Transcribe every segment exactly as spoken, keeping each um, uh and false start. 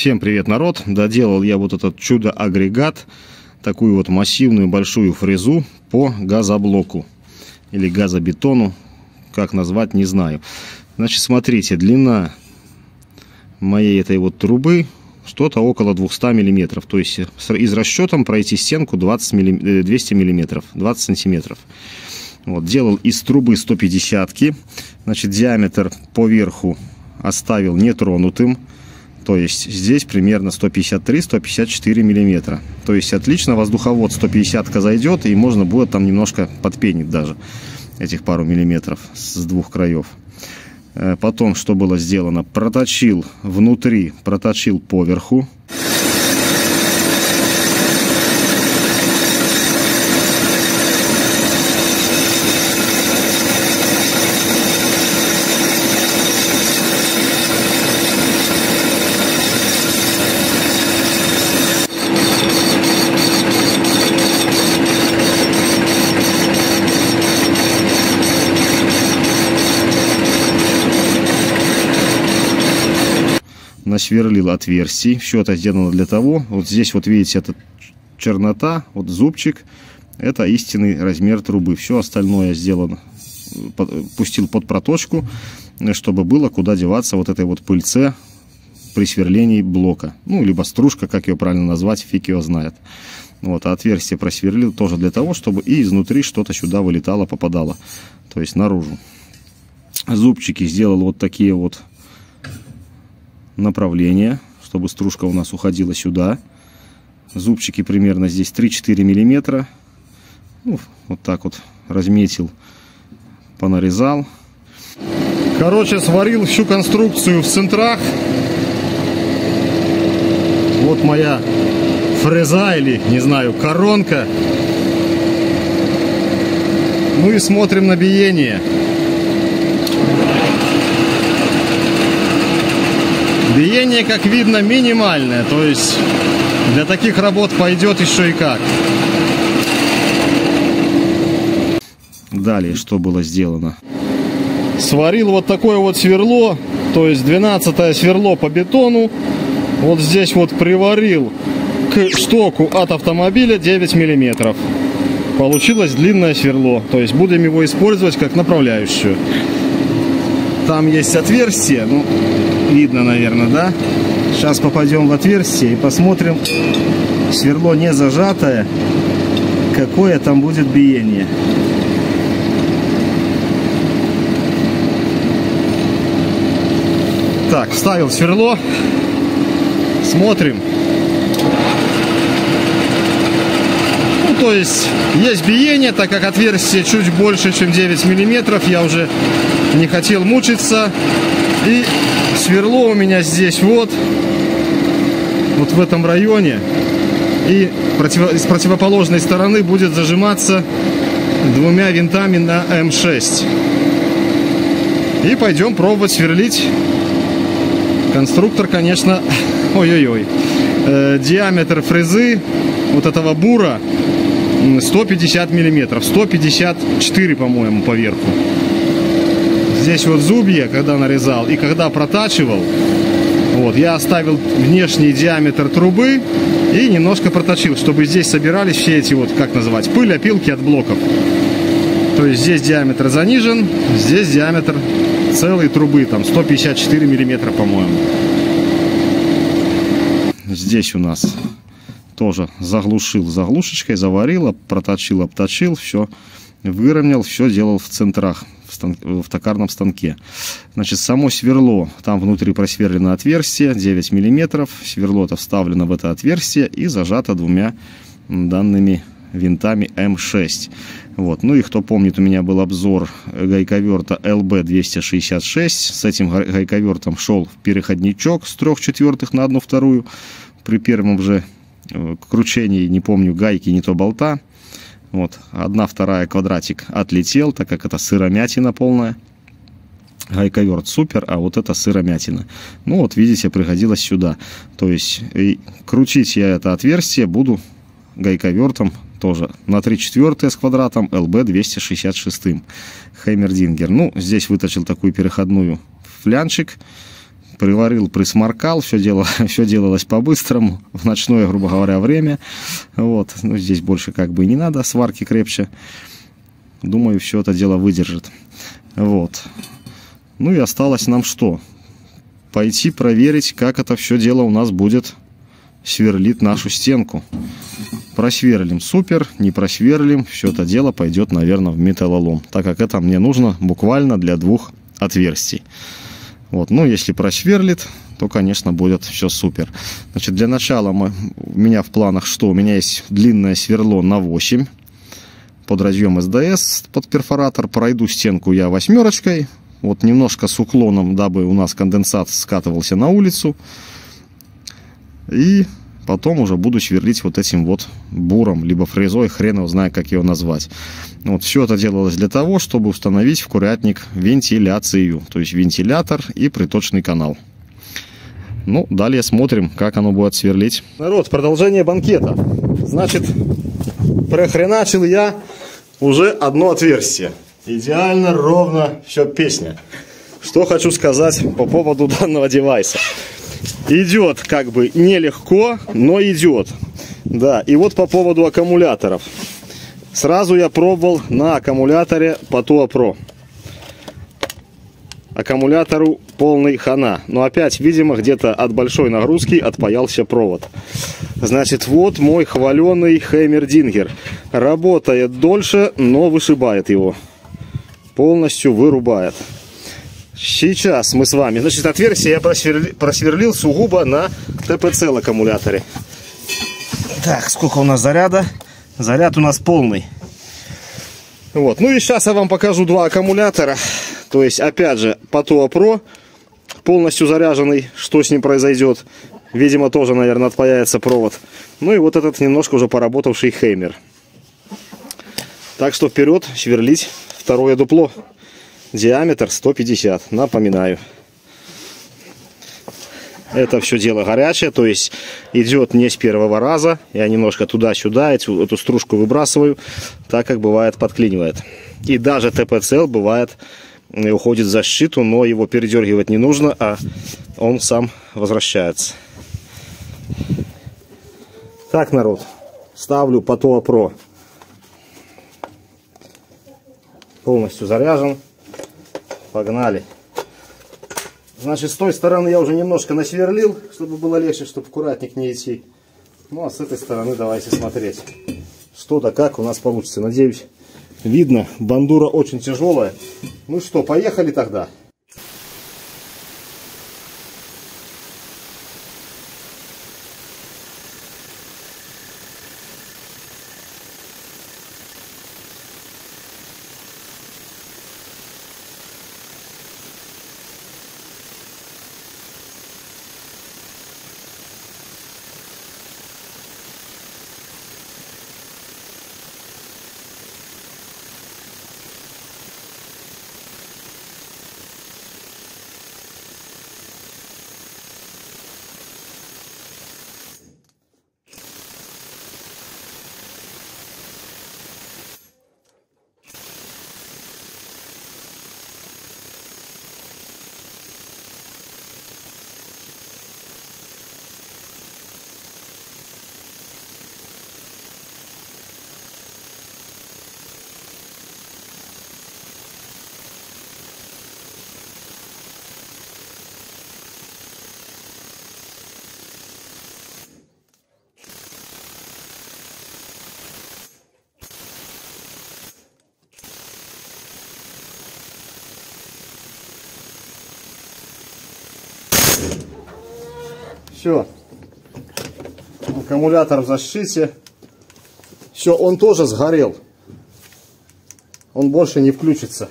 Всем привет, народ! Доделал я вот этот чудо-агрегат, такую вот массивную большую фрезу по газоблоку или газобетону, как назвать, не знаю. Значит, смотрите, длина моей этой вот трубы что-то около двухсот миллиметров, то есть из расчетом пройти стенку двадцать милли... двести миллиметров, двадцать сантиметров. Вот, делал из трубы сто пятидесятки, значит, диаметр по верху оставил нетронутым. То есть здесь примерно сто пятьдесят три — сто пятьдесят четыре миллиметра. То есть отлично воздуховод сто пятидесятка зайдет, и можно будет там немножко подпенить даже этих пару миллиметров с двух краев. Потом, что было сделано, проточил внутри, проточил поверху. Насверлил отверстий. Все это сделано для того, вот здесь вот видите, это чернота, вот зубчик, это истинный размер трубы. Все остальное сделано, пустил под проточку, чтобы было куда деваться вот этой вот пыльце при сверлении блока. Ну, либо стружка, как ее правильно назвать, фиг ее знает. Вот, а отверстие просверлил тоже для того, чтобы и изнутри что-то сюда вылетало, попадало, то есть наружу. Зубчики сделал вот такие вот направления, чтобы стружка у нас уходила сюда. Зубчики примерно здесь три-четыре миллиметра. Ну, вот так вот разметил, понарезал. Короче, сварил всю конструкцию в центрах. Вот моя фреза или, не знаю, коронка. Ну и смотрим на биение. Биение, как видно, минимальное, то есть для таких работ пойдет еще и как. Далее, что было сделано? Сварил вот такое вот сверло, то есть двенадцатое сверло по бетону. Вот здесь вот приварил к штоку от автомобиля девять миллиметров. Получилось длинное сверло, то есть будем его использовать как направляющую. Там есть отверстие, ну, видно, наверное, да? Сейчас попадем в отверстие и посмотрим, сверло не зажатое, какое там будет биение. Так, вставил сверло, смотрим. Ну, то есть есть биение, так как отверстие чуть больше, чем девять миллиметров, я уже не хотел мучиться. И сверло у меня здесь вот, вот в этом районе. И против, с противоположной стороны будет зажиматься двумя винтами на эм шесть. И пойдем пробовать сверлить. Конструктор, конечно, ой-ой-ой. Э, диаметр фрезы вот этого бура сто пятьдесят миллиметров. сто пятьдесят четыре, по-моему, по верху. Здесь вот зубья, когда нарезал и когда протачивал, вот, я оставил внешний диаметр трубы и немножко проточил, чтобы здесь собирались все эти вот, как называть, пыль, опилки от блоков. То есть здесь диаметр занижен, здесь диаметр целой трубы, там сто пятьдесят четыре миллиметра, по-моему. Здесь у нас тоже заглушил заглушечкой, заварил, проточил, обточил, все выровнял, все делал в центрах. В токарном станке. Значит, само сверло, там внутри просверлено отверстие девять миллиметров, сверло-то вставлено в это отверстие и зажато двумя данными винтами эм шесть. Вот. Ну и кто помнит, у меня был обзор гайковерта эл бэ двести шестьдесят шесть. С этим гайковертом шел переходничок с трех четвертых на одну вторую. При первом же кручении, не помню, гайки, не то болта. Вот, одна вторая квадратик отлетел, так как это сыромятина полная. Гайковерт супер, а вот это сыромятина. Ну вот, видите, пригодилось сюда. То есть, и крутить я это отверстие буду гайковертом тоже на три четвертых с квадратом эл бэ двести шестьдесят шесть. Хеймердингер. Ну, здесь выточил такую переходную флянчик. приварил, присморкал, все, дело, все делалось по-быстрому, в ночное, грубо говоря, время. Вот. Ну, здесь больше как бы и не надо, сварки крепче. Думаю, все это дело выдержит. Вот. Ну и осталось нам что? Пойти проверить, как это все дело у нас будет сверлить нашу стенку. Просверлим — супер, не просверлим — все это дело пойдет, наверное, в металлолом, так как это мне нужно буквально для двух отверстий. Вот. Ну, если просверлит, то, конечно, будет все супер. Значит, для начала мы, у меня в планах что? У меня есть длинное сверло на восемь под разъем эс дэ эс, под перфоратор. Пройду стенку я восьмерочкой, вот немножко с уклоном, дабы у нас конденсат скатывался на улицу. И потом уже буду сверлить вот этим вот буром, либо фрезой, хрен его знает, как его назвать. Вот, все это делалось для того, чтобы установить в курятник вентиляцию, то есть вентилятор и приточный канал. Ну, далее смотрим, как оно будет сверлить. Народ, продолжение банкета. Значит, прохреначил я уже одно отверстие. Идеально, ровно, все, песня. Что хочу сказать по поводу данного девайса. Идет как бы нелегко, но идет. Да, и вот по поводу аккумуляторов. Сразу я пробовал на аккумуляторе Patoa Pro. Аккумулятору полный хана. Но опять, видимо, где-то от большой нагрузки отпаялся провод. Значит, вот мой хваленый Heimerdinger. Работает дольше, но вышибает его. Полностью вырубает. Сейчас мы с вами... Значит, отверстие я просверлил, просверлил сугубо на тэ пэ цэ аккумуляторе. Так, сколько у нас заряда? Заряд у нас полный. Вот. Ну и сейчас я вам покажу два аккумулятора. То есть, опять же, Patoa Pro полностью заряженный. Что с ним произойдет? Видимо, тоже, наверное, отпаяется провод. Ну и вот этот немножко уже поработавший Heimer. Так что вперед сверлить второе дупло. Диаметр сто пятьдесят, напоминаю. Это все дело горячее, то есть идет не с первого раза. Я немножко туда-сюда эту, эту стружку выбрасываю, так как бывает подклинивает. И даже тэ пэ цэ бывает уходит в защиту, но его передергивать не нужно, а он сам возвращается. Так, народ, ставлю Patoa Pro. Полностью заряжен. Погнали. Значит, с той стороны я уже немножко насверлил, чтобы было легче, чтобы в курятник не идти. Ну, а с этой стороны давайте смотреть, что да как у нас получится. Надеюсь, видно. Бандура очень тяжелая. Ну что, поехали тогда. Все. Аккумулятор в защите. Все, он тоже сгорел. Он больше не включится.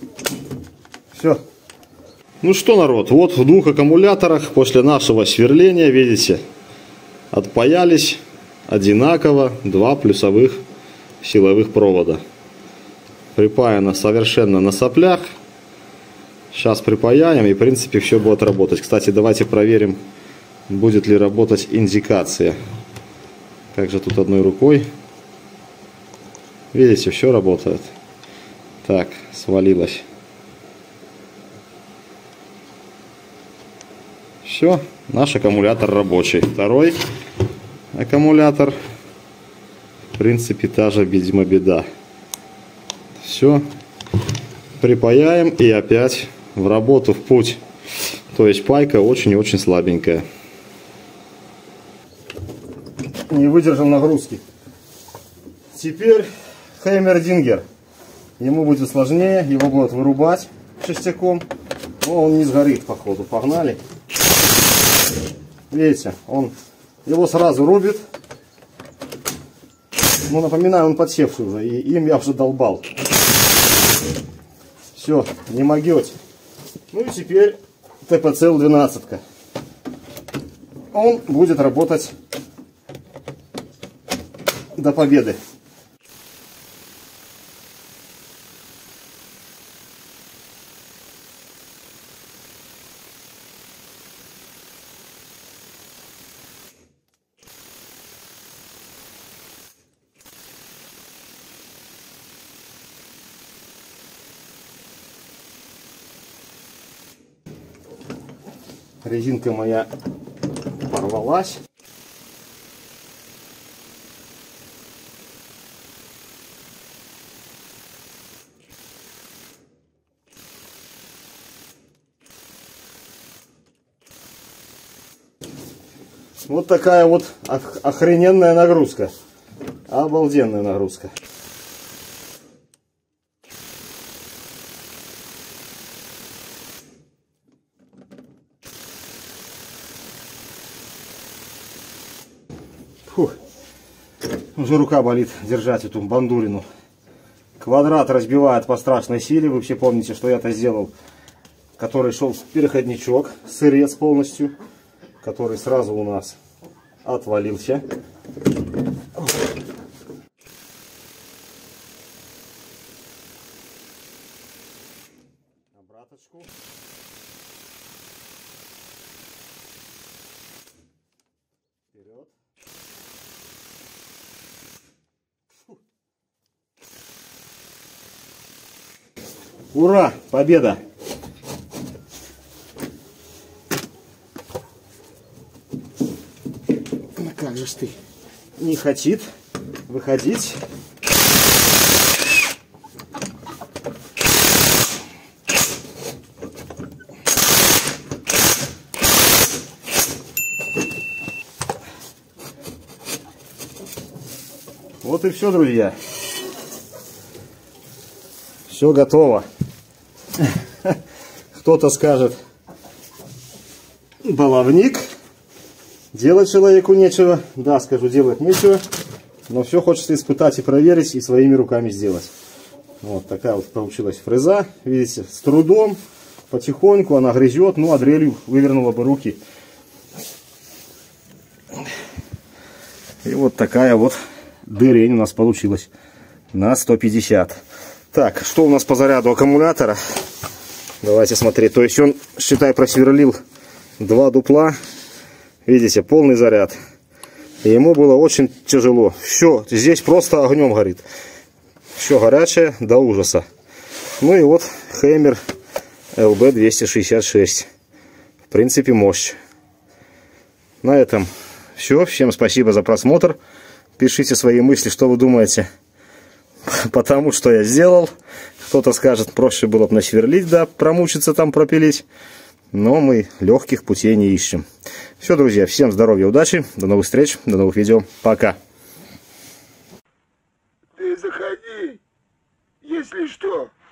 Все. Ну что, народ, вот в двух аккумуляторах после нашего сверления, видите, отпаялись одинаково два плюсовых силовых провода. Припаяно совершенно на соплях. Сейчас припаяем, и в принципе все будет работать. Кстати, давайте проверим, будет ли работать индикация. Как же тут одной рукой. Видите, все работает. Так, свалилось. Все, наш аккумулятор рабочий. Второй аккумулятор. В принципе, та же, видимо, беда. Все. Припаяем и опять в работу, в путь. То есть пайка очень и очень слабенькая. Не выдержал нагрузки. Теперь Хеймердингер. Ему будет сложнее, его будут вырубать шестяком. Но он не сгорит, походу. Погнали. Видите, он его сразу рубит. Ну, напоминаю, он подсевший уже, и им я уже долбал. Все, не могете. Ну и теперь тэ пэ цэ эл двенадцать. Он будет работать до победы. Резинка моя порвалась. Вот такая вот охрененная нагрузка. Обалденная нагрузка. Фух. Уже рука болит держать эту бандурину. Квадрат разбивает по страшной силе. Вы все помните, что я-то сделал. Который шел переходничок, сырец полностью. Который сразу у нас отвалился. Обраточку. Вперед. Ура! Победа! Ну как же ж ты не хочет выходить? Вот и все, друзья. Все готово. Кто-то скажет, баловник, делать человеку нечего. Да, скажу, делать нечего. Но все хочется испытать и проверить, и своими руками сделать. Вот такая вот получилась фреза. Видите, с трудом, потихоньку она грызет. Ну, а дрелью вывернула бы руки. И вот такая вот дырень у нас получилась на сто пятьдесят. Так, что у нас по заряду аккумулятора? Давайте смотреть. То есть он, считай, просверлил два дупла. Видите, полный заряд. И ему было очень тяжело. Все, здесь просто огнем горит. Все горячее до ужаса. Ну и вот Хеймер эл бэ двести шестьдесят шесть. В принципе, мощь. На этом все. Всем спасибо за просмотр. Пишите свои мысли, что вы думаете. Потому что я сделал. Кто-то скажет, проще было бы насверлить, да, промучиться там, пропилить. Но мы легких путей не ищем. Все, друзья, всем здоровья, удачи. До новых встреч, до новых видео. Пока. Ты заходи, если что.